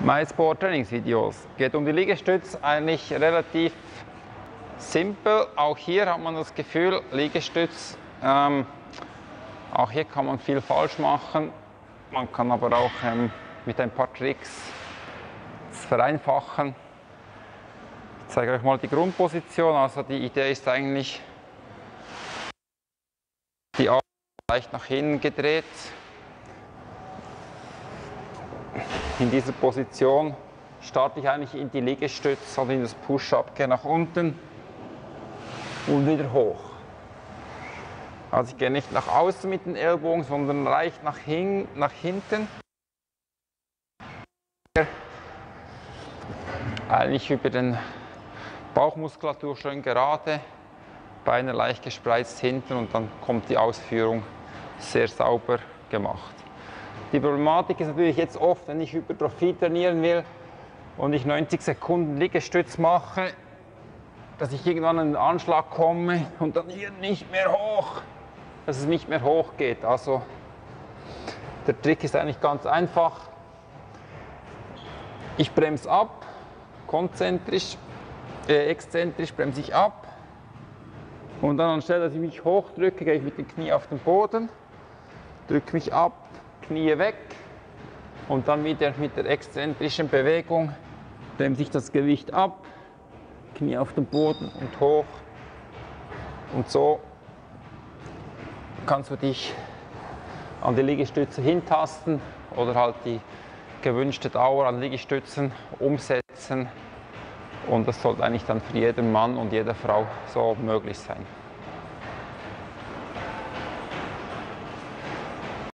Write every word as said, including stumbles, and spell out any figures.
MySport Trainingsvideos. Geht um die Liegestütze, eigentlich relativ simpel. Auch hier hat man das Gefühl, Liegestütz, ähm, auch hier kann man viel falsch machen. Man kann aber auch ähm, mit ein paar Tricks es vereinfachen. Ich zeige euch mal die Grundposition. Also die Idee ist eigentlich, die Arme leicht nach hinten gedreht. In dieser Position starte ich eigentlich in die Liegestütze, also in das Push-Up, gehe nach unten und wieder hoch. Also ich gehe nicht nach außen mit den Ellbogen, sondern leicht nach, hin, nach hinten. Eigentlich über den Bauchmuskulatur schön gerade, Beine leicht gespreizt hinten und dann kommt die Ausführung sehr sauber gemacht. Die Problematik ist natürlich jetzt oft, wenn ich Hypertrophie trainieren will und ich neunzig Sekunden Liegestütz mache, dass ich irgendwann in den Anschlag komme und dann hier nicht mehr hoch, dass es nicht mehr hoch geht. Also der Trick ist eigentlich ganz einfach. Ich bremse ab, konzentrisch, äh, exzentrisch bremse ich ab und dann anstelle, dass ich mich hochdrücke, gehe ich mit dem Knie auf den Boden, drücke mich ab, Knie weg und dann wieder mit der exzentrischen Bewegung bremse ich das Gewicht ab, Knie auf den Boden und hoch. Und so kannst du dich an die Liegestütze hintasten oder halt die gewünschte Dauer an Liegestützen umsetzen. Und das sollte eigentlich dann für jeden Mann und jede Frau so möglich sein.